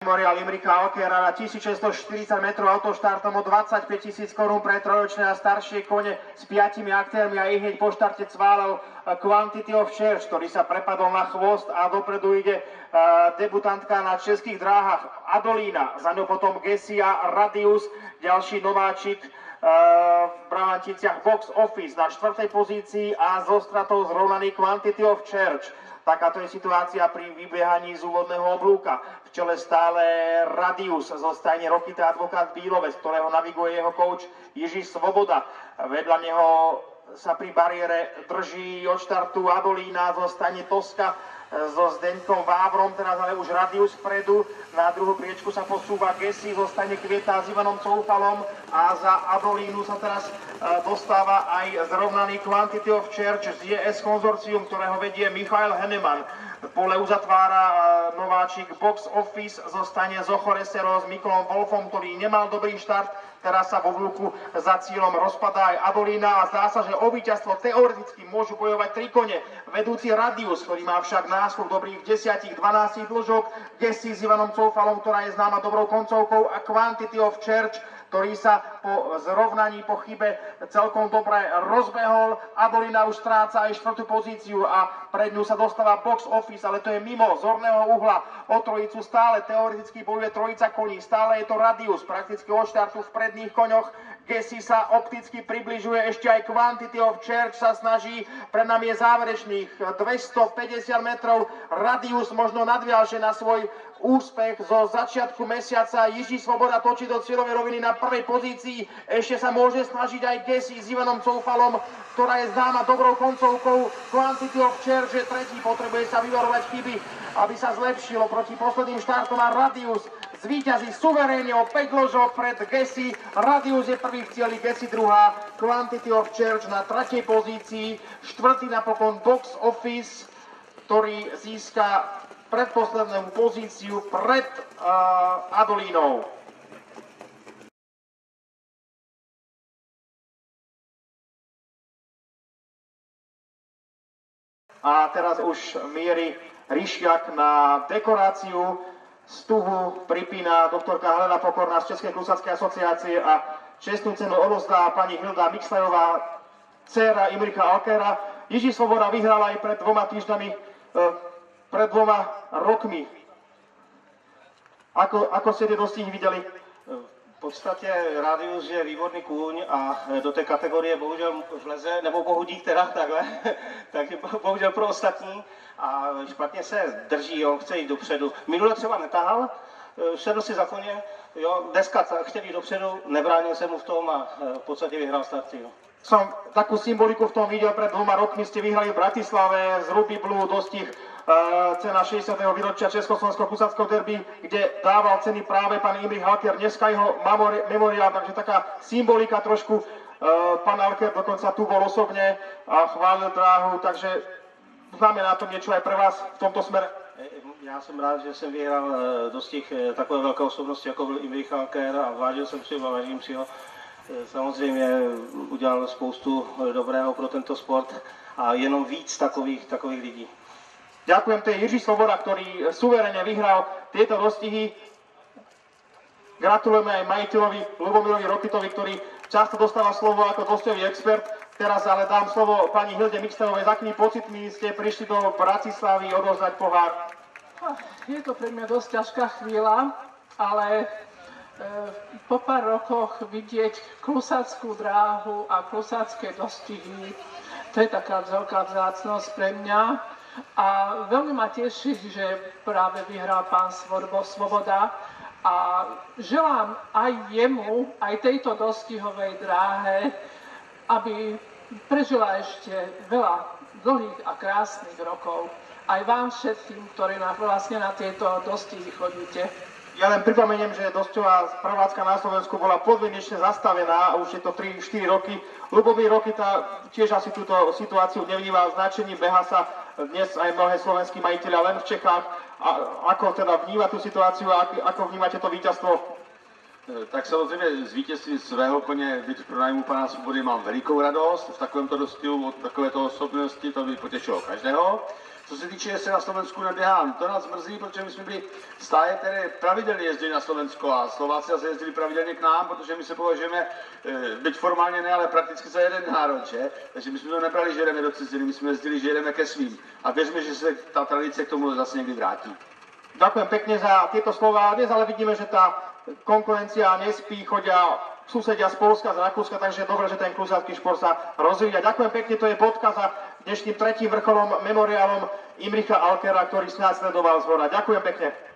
Memorial Imrika Alkera na 1640 metrov autoštartom o 25 000 korún pre trojročné a staršie kone s 5 aktérmi a hneď po štarte cválel Quantity of Church, ktorý sa prepadol na chvost a dopredu ide debutantka na českých dráhach Adolína, za ňou potom Gessia Radius, ďalší nováčik v Bravanticiach Box Office na 4. pozícii a so stratou zrovnaný Quantity of Church. Takáto je situácia pri vybiehaní z úvodného oblúka. V čele stále Radius zo stajne Rokita Advokát Bílovec, ktorého naviguje jeho coach Jiří Svoboda. Vedľa neho sa pri bariére drží od štartu Adolína zo stajne Toska so Zdeňkom Vávrom, teraz ale už Radius vpredu. Na druhú priečku sa posúva Gessi zo stajne Kvieta s Ivanom Coufalom a za Adolínu sa teraz dostáva aj zrovnaný Quantity of Church z JS konzorcium, ktorého vedie Michael Henneman. Pole uzatvára nováčik Box Office zo stajne Zochoresero s Mikolom Wolfom, ktorý nemal dobrý štart. Teraz sa vo vlúku za cieľom rozpadá aj Adolína a zdá sa, že o víťazstvo teoreticky môžu bojovať 3 kone. Vedúci Radius, ktorý má však náskok dobrých 10-12 dĺžok, Gessi s Ivanom Coufalom, ktorá je známa dobrou koncovkou, a Quantity of Church, ktorý sa po zrovnaní, po chybe celkom dobre rozbehol. Adolína už stráca aj 4. pozíciu a pred ňu sa dostáva Box Office, ale to je mimo zorného uhla. O trojicu stále teoreticky bojuje trojica koní, stále je to Radius, prakticky od štartu v predných koňoch. Gessi sa opticky približuje, ešte aj Quantity of Church sa snaží, pred nami je záverečných 250 metrov. Radius možno nadviaže na svoj úspech zo začiatku mesiaca. Jiří Svoboda točí do cieľovej roviny na 1. pozícii. Ešte sa môže snažiť aj Gessi s Ivanom Coufalom, ktorá je známa dobrou koncovkou. Quantity of Church je tretí, potrebuje sa vyvarovať chyby, aby sa zlepšilo proti posledným štartom, a Radius zvíťazí suverénne o 5 dĺžok pred Gessi. Radius je prvý v cieli, Gessi druhá, Quantity of Church na 3. pozícii, 4. napokon Box Office, ktorý získa predposlednú pozíciu pred Adolínou. A teraz už mierí Ryšiak na dekoráciu. Stuhu pripína doktorka Helena Pokorná z Českej klusackej asociácie a čestnú cenu odozdá pani Hilda Mixtajová, dcéra Imrika Alkera. Jiří Svoboda vyhral aj pred 2 týždňami, pred 2 rokmi. Ako ste tie dostihy videli? V podstatě Radius je výborný kůň a do té kategorie bohužel vleze, nebo bohudík teda takhle, takže bohužel pro ostatní a špatně se drží, on chce jít dopředu. Minule třeba netahal, šedl si za koně, jo, dneska chtěl jít dopředu, nebránil se mu v tom a v podstatě vyhrál starty. Jo. Som takú symboliku v tom videl, pred 2 rokmi ste vyhrali v Bratislave z Ruby Blue dostih cena 60. výročia Československého kusáckého derby, kde dával ceny práve pán Imrich Alker, dneska jeho memoriál, takže taká symbolika trošku. Pán Alker dokonca tu bol osobne a chválil dráhu, takže znamená to niečo aj pre vás v tomto smere? Já jsem rád, že jsem vyhrál dostih takové velké osobnosti, jako byl Imrich Alker, a vážil jsem si ho a vážím si ho. Samozřejmě udělal spoustu dobrého pro tento sport a jenom víc takových lidí. Ďakujem, to je Jiří Svoboda, ktorý suverene vyhral tieto dostihy. Gratulujeme aj majiteľovi Ľubomirovi Rokitovi, ktorý často dostáva slovo ako dosťový expert. Teraz ale dám slovo pani Hilde Mixtajovej. Za akými pocitmi ste prišli do Bratislavy odozdať pohár? Je to pre mňa dosť ťažká chvíľa, ale po pár rokoch vidieť klusáckú dráhu a klusácké dostihy, to je taká veľká vzácnosť pre mňa. A veľmi ma teší, že práve vyhral pán Svoboda a želám aj jemu, aj tejto dostihovej dráhe, aby prežila ešte veľa dlhých a krásnych rokov. Aj vám všetkým, ktorí vlastne na tieto dostihy chodíte. Ja len pripomeniem, že dosťová prevádzka na Slovensku bola podmienečne zastavená a už je to 3-4 roky. Ľubomír Rokita tiež asi túto situáciu nevníma značením, beha sa dnes aj mnohé slovenskí majiteľia len v Čechách. A ako teda vníma tú situáciu a ako vnímate to víťazstvo? Tak samozřejmě z vítězství svého koně, byť pro nájmu pana Svobody, mám velikou radost. V takovémto dostihu od takovéto osobnosti to by potěšilo každého. Co se týče, jestli na Slovensku neběhám, to nás mrzí, protože my jsme byli stáje, které pravidelně jezdili na Slovensko a Slováci zase jezdili pravidelně k nám, protože my se považujeme, byť formálně ne, ale prakticky za jeden národ, že? Takže my jsme to nebrali, že jedeme do ciziny, my jsme jezdili, že jedeme ke svým. A věřme, že se ta tradice k tomu zase někdy vrátí. Ďakujem pekne za tieto slova. Dnes ale vidíme, že tá konkurencia nespí, chodia susedia z Polska, z Rakúska, takže je dobré, že ten klusácky šport sa rozvíja. Ďakujem pekne, to je bodka za dnešným tretím vrcholom, memoriálom Imricha Alkera, ktorý snáď sledoval zhora. Ďakujem pekne.